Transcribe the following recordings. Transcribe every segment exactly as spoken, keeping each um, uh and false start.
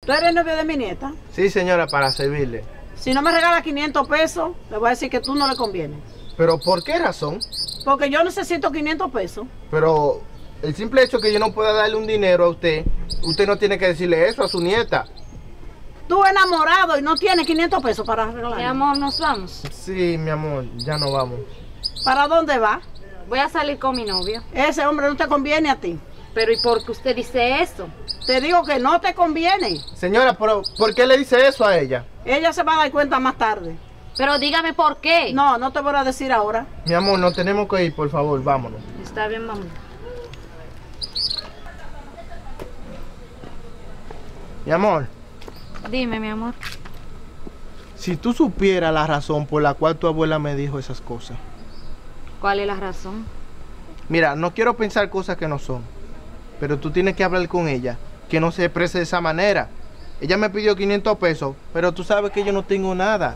¿Tú eres novio de mi nieta? Sí, señora, para servirle. Si no me regala quinientos pesos, le voy a decir que tú no le conviene. ¿Pero por qué razón? Porque yo necesito quinientos pesos. Pero el simple hecho que yo no pueda darle un dinero a usted, usted no tiene que decirle eso a su nieta. Tú enamorado y no tienes quinientos pesos para regalar. Mi amor, ¿nos vamos? Sí, mi amor, ya no vamos. ¿Para dónde va? Voy a salir con mi novio. Ese hombre no te conviene a ti. Pero ¿y por qué usted dice eso? Te digo que no te conviene. Señora, pero ¿por qué le dice eso a ella? Ella se va a dar cuenta más tarde. Pero dígame por qué. No, no te voy a decir ahora. Mi amor, no tenemos que ir, por favor, vámonos. Está bien, mamá. Mi amor, Dime, mi amor. si tú supieras la razón por la cual tu abuela me dijo esas cosas. ¿Cuál es la razón? Mira, no quiero pensar cosas que no son, pero tú tienes que hablar con ella, que no se exprese de esa manera. Ella me pidió quinientos pesos, pero tú sabes que yo no tengo nada.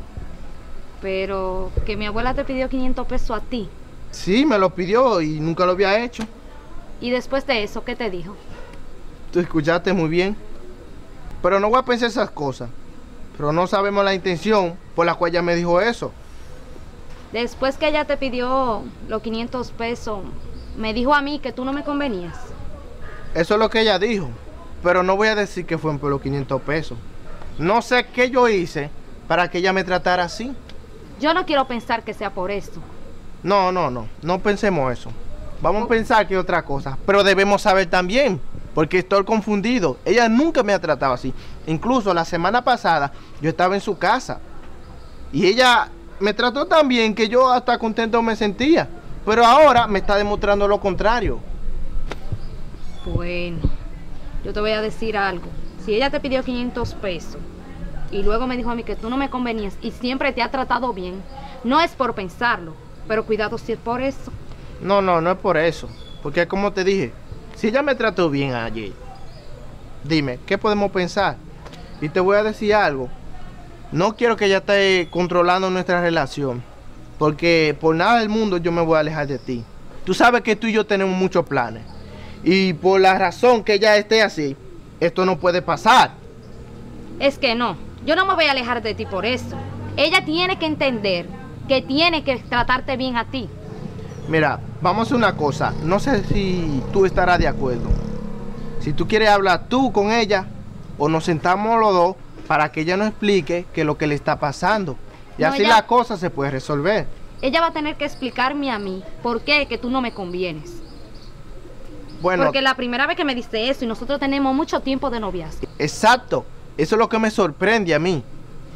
Pero que mi abuela te pidió quinientos pesos a ti. Sí, me lo pidió y nunca lo había hecho. Y después de eso, ¿qué te dijo? Tú escuchaste muy bien. Pero no voy a pensar esas cosas. Pero no sabemos la intención por la cual ella me dijo eso. Después que ella te pidió los quinientos pesos, me dijo a mí que tú no me convenías. Eso es lo que ella dijo. Pero no voy a decir que fue por los quinientos pesos. No sé qué yo hice para que ella me tratara así. Yo no quiero pensar que sea por eso. No, no, no. No pensemos eso. Vamos a pensar que es otra cosa. Pero debemos saber también. Porque estoy confundido. Ella nunca me ha tratado así. Incluso la semana pasada yo estaba en su casa. Y ella me trató tan bien que yo hasta contento me sentía. Pero ahora me está demostrando lo contrario. Bueno, yo te voy a decir algo. Si ella te pidió quinientos pesos y luego me dijo a mí que tú no me convenías y siempre te ha tratado bien, no es por pensarlo, pero cuidado si es por eso. No, no, no es por eso. Porque como te dije, si ella me trató bien ayer, dime, ¿qué podemos pensar? Y te voy a decir algo. No quiero que ella esté controlando nuestra relación. Porque por nada del mundo yo me voy a alejar de ti. Tú sabes que tú y yo tenemos muchos planes. Y por la razón que ella esté así, esto no puede pasar. Es que no, yo no me voy a alejar de ti por eso. Ella tiene que entender que tiene que tratarte bien a ti. Mira, vamos a hacer una cosa. No sé si tú estarás de acuerdo. Si tú quieres hablar tú con ella, o nos sentamos los dos para que ella nos explique qué es lo que le está pasando. Y No, así ella- la cosa se puede resolver. Ella va a tener que explicarme a mí por qué que tú no me convienes. Bueno, Porque la primera vez que me dice eso y nosotros tenemos mucho tiempo de noviazgo. exacto. Eso es lo que me sorprende a mí.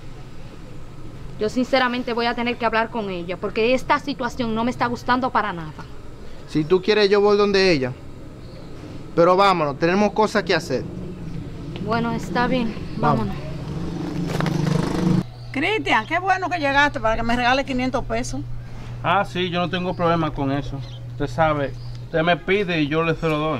Yo sinceramente voy a tener que hablar con ella porque esta situación no me está gustando para nada. Si tú quieres, yo voy donde ella. Pero vámonos, tenemos cosas que hacer. Bueno, está bien, Vamos. vámonos. Cristian, qué bueno que llegaste para que me regale quinientos pesos. Ah, sí, yo no tengo problema con eso. Usted sabe, usted me pide y yo le se lo doy.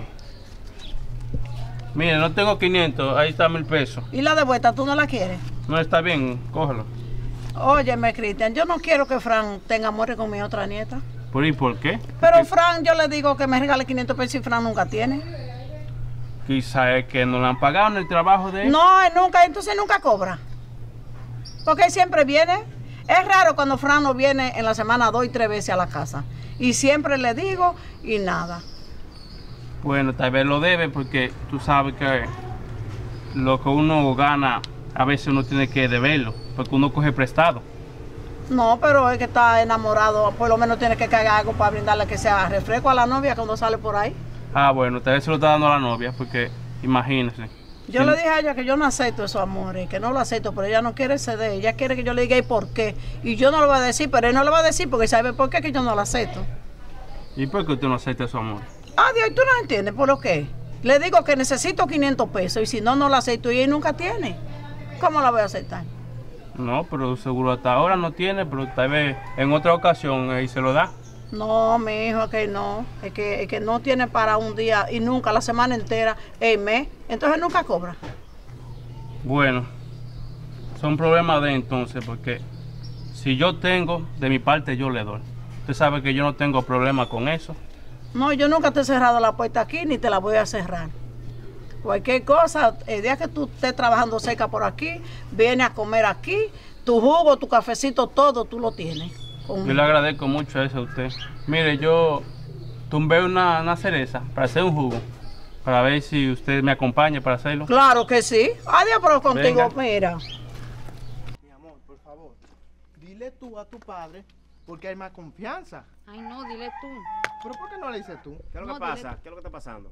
Mire, no tengo quinientos, ahí está mil pesos. ¿Y la de vuelta tú no la quieres? No está bien, cógelo. Óyeme, Cristian, yo no quiero que Fran tenga amores con mi otra nieta. ¿Por y por qué? Pero Fran, yo le digo que me regale quinientos pesos y Fran nunca tiene. Quizá es que no le han pagado en el trabajo de él. No, él nunca, entonces nunca cobra. Porque él siempre viene. Es raro cuando Fran no viene en la semana dos y tres veces a la casa. Y siempre le digo y nada. Bueno, tal vez lo debe porque tú sabes que lo que uno gana a veces uno tiene que deberlo, porque uno coge prestado. No, pero es que está enamorado. Por lo menos tiene que caer algo para brindarle que sea refresco a la novia cuando sale por ahí. Ah, bueno, tal vez se lo está dando a la novia, porque imagínese. Yo Sí. le dije a ella que yo no acepto esos amores, que no lo acepto, pero ella no quiere ceder. Ella quiere que yo le diga y por qué. Y yo no lo voy a decir, pero él no lo va a decir porque sabe por qué que yo no lo acepto. ¿Y por qué usted no acepta su amor? Ah, Dios, ¿y tú no entiendes por lo que? Le digo que necesito quinientos pesos y si no, no lo acepto y él nunca tiene. ¿Cómo la voy a aceptar? No, pero seguro hasta ahora no tiene, pero tal vez en otra ocasión ahí se lo da. No, mi hijo, es que no. Es que, es que no tiene para un día y nunca, la semana entera, el mes. Entonces nunca cobra. Bueno, son problemas de entonces, porque si yo tengo, de mi parte yo le doy. Usted sabe que yo no tengo problema con eso. No, yo nunca te he cerrado la puerta aquí ni te la voy a cerrar. Cualquier cosa, el día que tú estés trabajando cerca por aquí, vienes a comer aquí, tu jugo, tu cafecito, todo tú lo tienes. Con... Yo le agradezco mucho eso a usted. Mire, yo tumbé una, una cereza para hacer un jugo, para ver si usted me acompaña para hacerlo. Claro que sí. Adiós, pero contigo, Venga. mira. Mi amor, por favor, dile tú a tu padre porque hay más confianza. Ay, no, dile tú. ¿Pero por qué no le dices tú? ¿Qué es lo No, que pasa? dile- ¿Qué es lo que está pasando?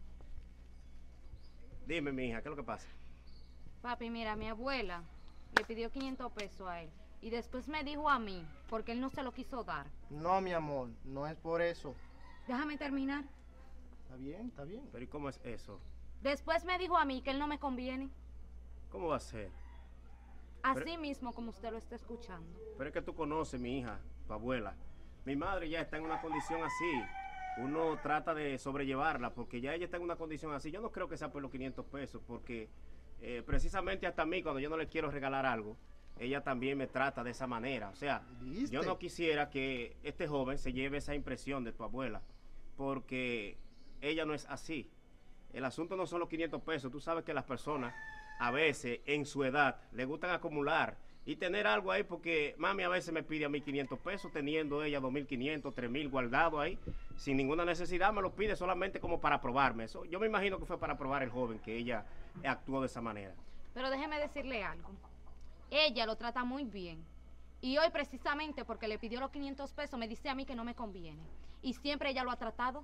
Dime, mi hija, ¿qué es lo que pasa? Papi, mira, mi abuela le pidió quinientos pesos a él. Y después me dijo a mí, porque él no se lo quiso dar. No, mi amor, no es por eso. Déjame terminar. Está bien, está bien. Pero ¿y cómo es eso? Después me dijo a mí que él no me conviene. ¿Cómo va a ser? Así Pero- mismo como usted lo está escuchando. Pero es que tú conoces, mi hija, tu abuela. Mi madre ya está en una condición así. Uno trata de sobrellevarla porque ya ella está en una condición así. Yo no creo que sea por los quinientos pesos porque eh, precisamente hasta a mí, cuando yo no le quiero regalar algo, ella también me trata de esa manera. O sea, ¿Viste? yo no quisiera que este joven se lleve esa impresión de tu abuela porque ella no es así. El asunto no son los quinientos pesos. Tú sabes que las personas a veces en su edad le gustan acumular y tener algo ahí porque mami a veces me pide a mí quinientos pesos teniendo ella dos mil quinientos, tres mil guardados ahí sin ninguna necesidad, me los pide solamente como para probarme. Eso, yo me imagino que fue para probar el joven que ella actuó de esa manera. Pero déjeme decirle algo. Ella lo trata muy bien. Y hoy precisamente porque le pidió los quinientos pesos me dice a mí que no me conviene. Y siempre ella lo ha tratado.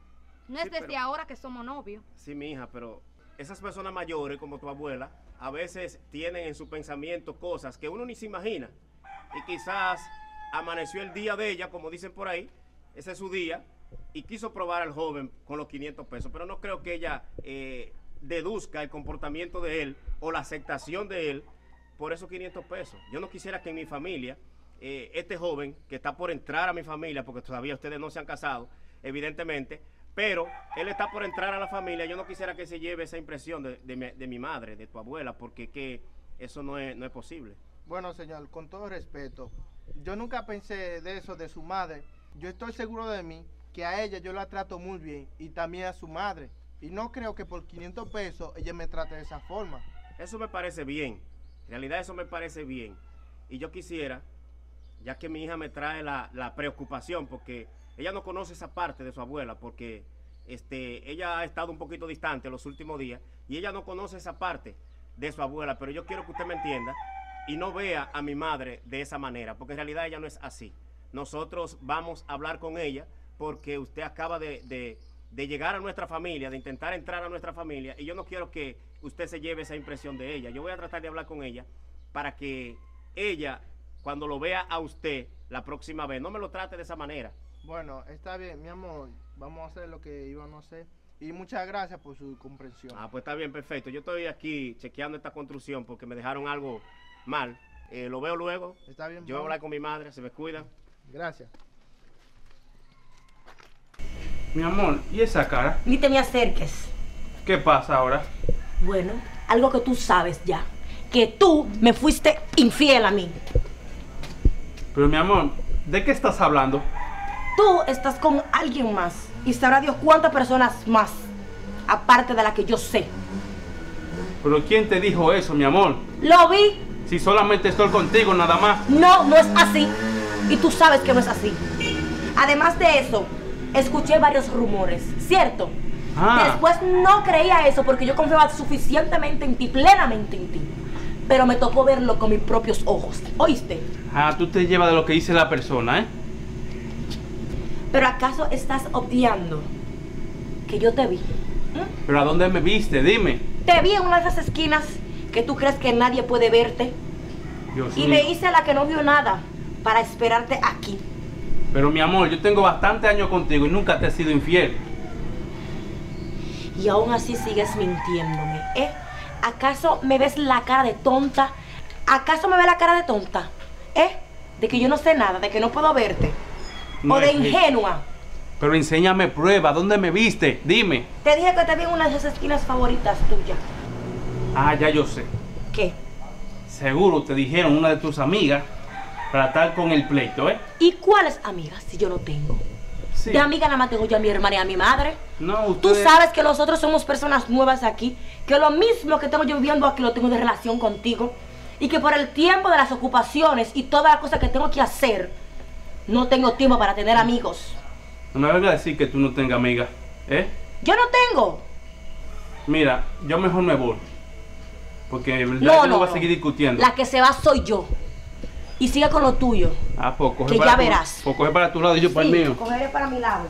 No Sí, es desde pero- ahora que somos novios. Sí, mi hija, pero esas personas mayores como tu abuela a veces tienen en su pensamiento cosas que uno ni se imagina. Y quizás amaneció el día de ella, como dicen por ahí, ese es su día, y quiso probar al joven con los quinientos pesos. Pero no creo que ella eh, deduzca el comportamiento de él o la aceptación de él por esos quinientos pesos. Yo no quisiera que en mi familia, eh, este joven que está por entrar a mi familia, porque todavía ustedes no se han casado, evidentemente, pero él está por entrar a la familia, yo no quisiera que se lleve esa impresión de, de, mi, de mi madre, de tu abuela, porque que eso no es, no es posible. Bueno, señor, con todo respeto, yo nunca pensé de eso de su madre. Yo estoy seguro de mí que a ella yo la trato muy bien y también a su madre. Y no creo que por quinientos pesos ella me trate de esa forma. Eso me parece bien, en realidad eso me parece bien. Y yo quisiera, ya que mi hija me trae la, la preocupación, porque ella no conoce esa parte de su abuela, porque este, ella ha estado un poquito distante los últimos días, y ella no conoce esa parte de su abuela, pero yo quiero que usted me entienda y no vea a mi madre de esa manera, porque en realidad ella no es así. Nosotros vamos a hablar con ella, porque usted acaba de, de, de llegar a nuestra familia, de intentar entrar a nuestra familia, y yo no quiero que usted se lleve esa impresión de ella. Yo voy a tratar de hablar con ella para que ella, cuando lo vea a usted la próxima vez, no me lo trate de esa manera. Bueno, está bien, mi amor. Vamos a hacer lo que íbamos a hacer. Y muchas gracias por su comprensión. Ah, pues está bien, perfecto. Yo estoy aquí chequeando esta construcción porque me dejaron algo mal. Eh, lo veo luego. Está bien, Yo voy a vamos. hablar con mi madre, se me cuida. Gracias. Mi amor, ¿y esa cara? Ni te me acerques. ¿Qué pasa ahora? Bueno, algo que tú sabes ya. Que tú me fuiste infiel a mí. Pero mi amor, ¿de qué estás hablando? Tú estás con alguien más. Y sabrá Dios cuántas personas más. Aparte de la que yo sé. ¿Pero quién te dijo eso, mi amor? Lo vi. Si solamente estoy contigo, nada más. No, no es así. Y tú sabes que no es así. Además de eso, escuché varios rumores, ¿cierto? Ah. Después no creía eso porque yo confiaba suficientemente en ti, plenamente en ti. Pero me tocó verlo con mis propios ojos. ¿Oíste? Ah, tú te llevas de lo que dice la persona, ¿eh? ¿Pero acaso estás obviando que yo te vi? ¿Pero a dónde me viste? Dime. Te vi en una de esas esquinas que tú crees que nadie puede verte. Dios Y mío. me hice la que no vio nada para esperarte aquí. Pero mi amor, yo tengo bastante años contigo y nunca te he sido infiel. Y aún así sigues mintiéndome, ¿eh? ¿Acaso me ves la cara de tonta? ¿Acaso me ves la cara de tonta? ¿Eh? De que yo no sé nada, de que no puedo verte. No o de es que- ingenua. Pero enséñame prueba, ¿dónde me viste? Dime. Te dije que te vi en una de esas esquinas favoritas tuyas. Ah, ya yo sé. ¿Qué? Seguro te dijeron una de tus amigas para estar con el pleito, ¿eh? ¿Y cuáles amigas si yo no tengo? Sí. De amiga nada más tengo yo a mi hermana y a mi madre. No, Tú ustedes... sabes que nosotros somos personas nuevas aquí, que lo mismo que tengo yo viviendo aquí lo tengo de relación contigo, y que por el tiempo de las ocupaciones y todas las cosas que tengo que hacer, no tengo tiempo para tener amigos. No me vengas a decir que tú no tengas amigas, ¿eh? Yo no tengo. Mira, yo mejor me voy. Porque de verdad No, yo no no, voy a no. seguir discutiendo. La que se va soy yo. Y sigue con lo tuyo. Ah, pues coge Que para ya tu- verás. Pues coge para tu lado y yo para el Sí, mío. cogeré para mi lado.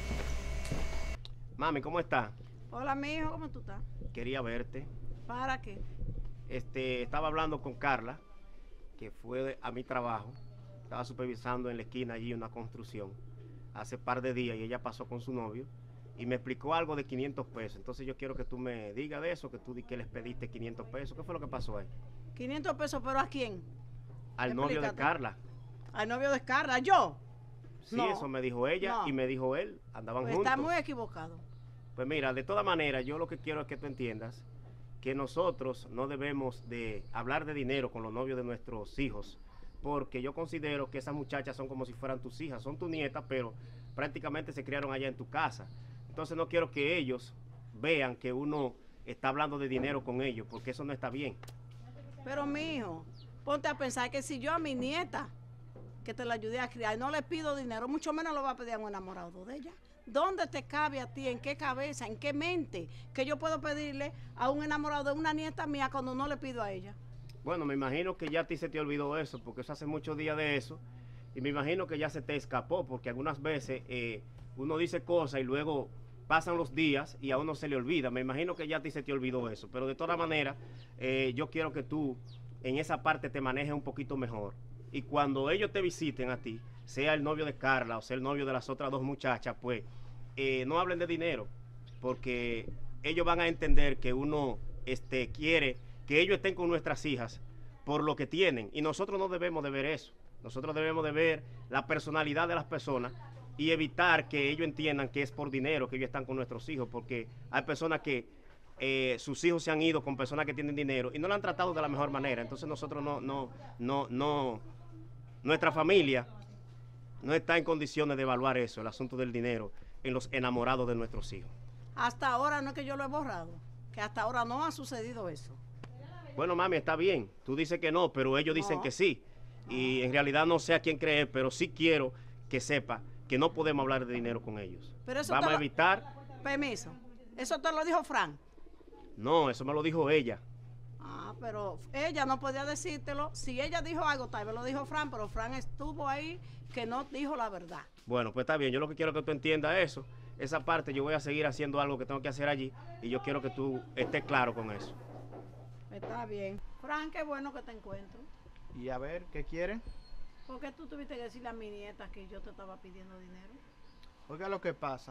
Mami, ¿cómo estás? Hola, mijo, ¿cómo tú estás? Quería verte. ¿Para qué? Este, estaba hablando con Carla, que fue a mi trabajo. Estaba supervisando en la esquina allí una construcción hace par de días y ella pasó con su novio y me explicó algo de quinientos pesos. Entonces yo quiero que tú me digas de eso, que tú di que les pediste quinientos pesos. ¿Qué fue lo que pasó ahí? quinientos pesos, ¿pero a quién? Al novio de Explícate. Carla. Al novio de Carla, ¿yo? Sí, No. eso me dijo ella No. y me dijo él. Andaban Pues juntos. está muy equivocado. Pues mira, de todas maneras, yo lo que quiero es que tú entiendas que nosotros no debemos de hablar de dinero con los novios de nuestros hijos, porque yo considero que esas muchachas son como si fueran tus hijas, son tus nietas, pero prácticamente se criaron allá en tu casa. Entonces no quiero que ellos vean que uno está hablando de dinero con ellos, porque eso no está bien. Pero, mijo, ponte a pensar que si yo a mi nieta, que te la ayudé a criar, no le pido dinero, mucho menos lo va a pedir a un enamorado de ella. ¿Dónde te cabe a ti? ¿En qué cabeza? ¿En qué mente? Que yo puedo pedirle a un enamorado de una nieta mía cuando no le pido a ella. Bueno, me imagino que ya a ti se te olvidó eso, porque eso hace muchos días de eso, y me imagino que ya se te escapó, porque algunas veces eh, uno dice cosas y luego pasan los días y a uno se le olvida. Me imagino que ya a ti se te olvidó eso, pero de todas maneras, eh, yo quiero que tú en esa parte te manejes un poquito mejor. Y cuando ellos te visiten a ti, sea el novio de Carla o sea el novio de las otras dos muchachas, pues eh, no hablen de dinero, porque ellos van a entender que uno este, quiere que ellos estén con nuestras hijas por lo que tienen, y nosotros no debemos de ver eso. Nosotros debemos de ver la personalidad de las personas y evitar que ellos entiendan que es por dinero que ellos están con nuestros hijos, porque hay personas que eh, sus hijos se han ido con personas que tienen dinero y no lo han tratado de la mejor manera. Entonces nosotros no, no, no, no, nuestra familia no está en condiciones de evaluar eso, el asunto del dinero en los enamorados de nuestros hijos. Hasta ahora no es que yo lo he borrado, que hasta ahora no ha sucedido eso. Bueno, mami, está bien. Tú dices que no, pero ellos dicen No. que sí. Y en realidad no sé a quién creer, pero sí quiero que sepa que no podemos hablar de dinero con ellos. Pero eso Vamos te a lo- evitar. Permiso. Eso te lo dijo Fran. No, eso me lo dijo ella. Ah, pero ella no podía decírtelo. Si ella dijo algo, tal vez lo dijo Fran, pero Fran estuvo ahí que no dijo la verdad. Bueno, pues está bien. Yo lo que quiero que tú entiendas eso. Esa parte yo voy a seguir haciendo algo que tengo que hacer allí. Y yo quiero que tú estés claro con eso. Está bien. Fran, qué bueno que te encuentro. Y a ver, ¿qué quieren? ¿Por qué tú tuviste que decirle a mi nieta que yo te estaba pidiendo dinero? Oiga lo que pasa.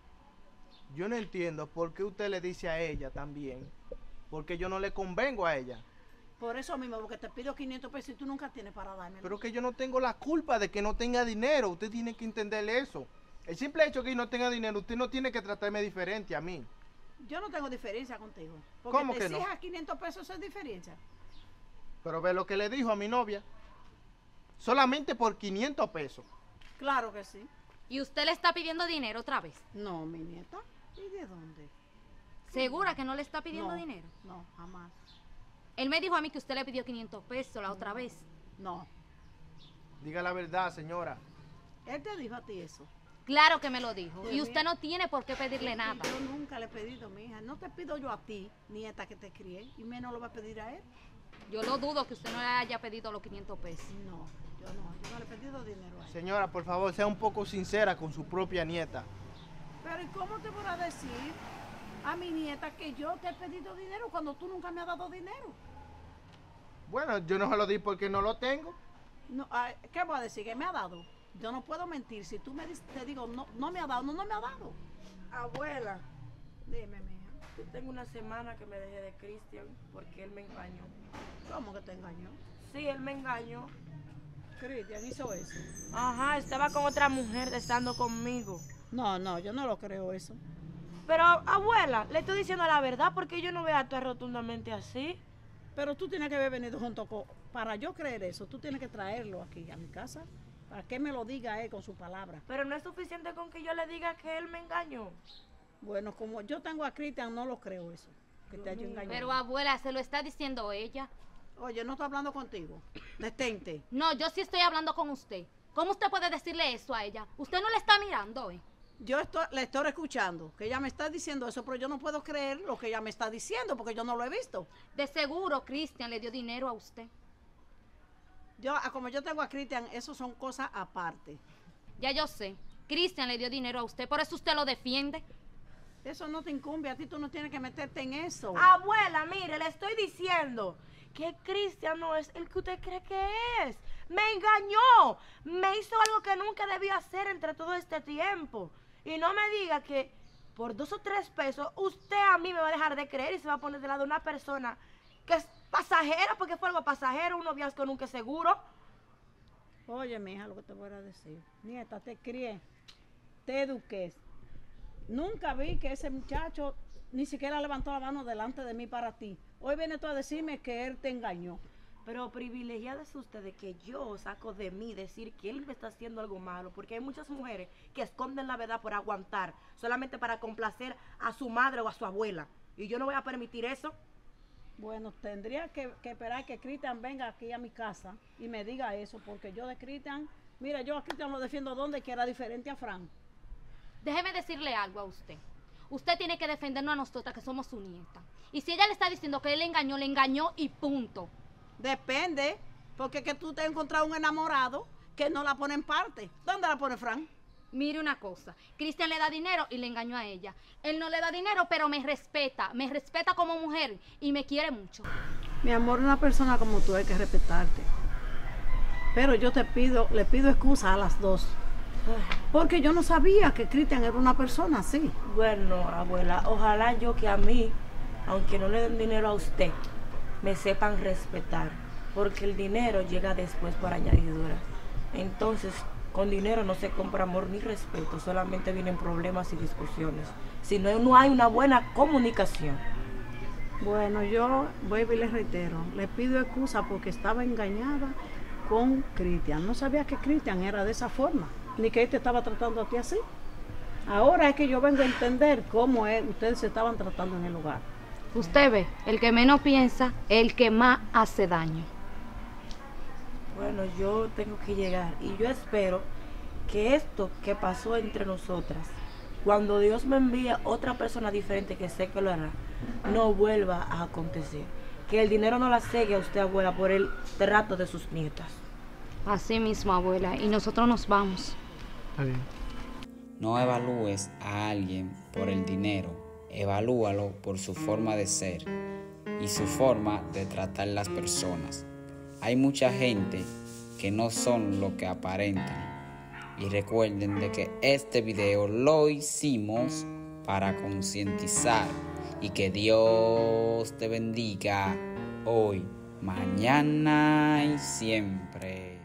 Yo no entiendo por qué usted le dice a ella también, porque yo no le convengo a ella. Por eso mismo, porque te pido quinientos pesos y tú nunca tienes para darme. Pero que yo no tengo la culpa de que no tenga dinero. Usted tiene que entender eso. El simple hecho de que no tenga dinero, usted no tiene que tratarme diferente a mí. Yo no tengo diferencia contigo. Porque ¿Cómo te que no? exijas quinientos pesos, eso es diferencia. Pero ve lo que le dijo a mi novia. Solamente por quinientos pesos. Claro que sí. ¿Y usted le está pidiendo dinero otra vez? No, mi nieta. ¿Y de dónde? ¿Segura que no le está pidiendo No, dinero? No, jamás. Él me dijo a mí que usted le pidió quinientos pesos la otra vez. No. Diga la verdad, señora. Él te dijo a ti eso. Claro que me lo dijo. Pues Y usted mira. no tiene por qué pedirle nada. Yo nunca le he pedido, mi hija. No te pido yo a ti, nieta, que te crié, y menos lo va a pedir a él. Yo lo dudo que usted no le haya pedido los quinientos pesos. No, yo no. Yo no le he pedido dinero a él. Señora, por favor, sea un poco sincera con su propia nieta. Pero ¿y cómo te voy a decir a mi nieta que yo te he pedido dinero cuando tú nunca me has dado dinero? Bueno, yo no se lo di porque no lo tengo. No, ay, ¿qué voy a decir? ¿Que me ha dado? Yo no puedo mentir. Si tú me dices, te digo, no, no me ha dado, no, no me ha dado. Abuela, Dime, mija. yo tengo una semana que me dejé de Cristian porque él me engañó. ¿Cómo que te engañó? Sí, él me engañó. Cristian hizo eso. Ajá, estaba con otra mujer estando conmigo. No, no, yo no lo creo eso. Pero, abuela, le estoy diciendo la verdad porque yo no voy a actuar rotundamente así. Pero tú tienes que haber venido junto con... Para yo creer eso, tú tienes que traerlo aquí a mi casa. Para que me lo diga él con su palabra. Pero no es suficiente con que yo le diga que él me engañó. Bueno, como yo tengo a Cristian, no lo creo eso, que te haya engañado. Pero abuela, se lo está diciendo ella. Oye, no estoy hablando contigo. Detente. No, yo sí estoy hablando con usted. ¿Cómo usted puede decirle eso a ella? Usted no le está mirando, ¿eh? Yo estoy, le estoy escuchando, que ella me está diciendo eso, pero yo no puedo creer lo que ella me está diciendo, porque yo no lo he visto. De seguro, Cristian le dio dinero a usted. Yo, ah, como yo tengo a Cristian, eso son cosas aparte. Ya yo sé. Cristian le dio dinero a usted, por eso usted lo defiende. Eso no te incumbe, a ti tú no tienes que meterte en eso. Abuela, mire, le estoy diciendo que Cristian no es el que usted cree que es. Me engañó. Me hizo algo que nunca debía hacer entre todo este tiempo. Y no me diga que por dos o tres pesos usted a mí me va a dejar de creer y se va a poner de lado de una persona que es pasajera, porque fue algo pasajero, un noviazgo nunca es seguro. Oye, mija, lo que te voy a decir. Nieta, te crié, te eduqué. Nunca vi que ese muchacho ni siquiera levantó la mano delante de mí para ti. Hoy viene tú a decirme que él te engañó. Pero privilegiada es usted de que yo saco de mí decir que él me está haciendo algo malo, porque hay muchas mujeres que esconden la verdad por aguantar, solamente para complacer a su madre o a su abuela. Y yo no voy a permitir eso. Bueno, tendría que, que esperar que Cristian venga aquí a mi casa y me diga eso, porque yo de Cristian, mira, yo a Cristian lo defiendo donde quiera, diferente a Fran. Déjeme decirle algo a usted. Usted tiene que defendernos a nosotras, que somos su nieta. Y si ella le está diciendo que él le engañó, le engañó y punto. Depende, porque es que tú te has encontrado un enamorado que no la pone en parte. ¿Dónde la pone Fran? Mire una cosa, Cristian le da dinero y le engañó a ella. Él no le da dinero, pero me respeta, me respeta como mujer y me quiere mucho. Mi amor, una persona como tú hay que respetarte. Pero yo te pido, le pido excusa a las dos. Porque yo no sabía que Cristian era una persona así. Bueno, abuela, ojalá yo que a mí, aunque no le den dinero a usted, me sepan respetar. Porque el dinero llega después por añadidura. Entonces, con dinero no se compra amor ni respeto, solamente vienen problemas y discusiones. Si no, no hay una buena comunicación. Bueno, yo vuelvo y les reitero, le pido excusa porque estaba engañada con Cristian. No sabía que Cristian era de esa forma, ni que él te estaba tratando a ti así. Ahora es que yo vengo a entender cómo es, ustedes se estaban tratando en el hogar. Usted ve, el que menos piensa, el que más hace daño. Bueno, yo tengo que llegar y yo espero que esto que pasó entre nosotras, cuando Dios me envíe otra persona diferente, que sé que lo hará, no vuelva a acontecer. Que el dinero no la cegue a usted, abuela, por el trato de sus nietas. Así mismo, abuela, y nosotros nos vamos. Está bien. No evalúes a alguien por el dinero, evalúalo por su forma de ser y su forma de tratar las personas. Hay mucha gente que no son lo que aparentan. Y recuerden de que este video lo hicimos para concientizar. Y que Dios te bendiga hoy, mañana y siempre.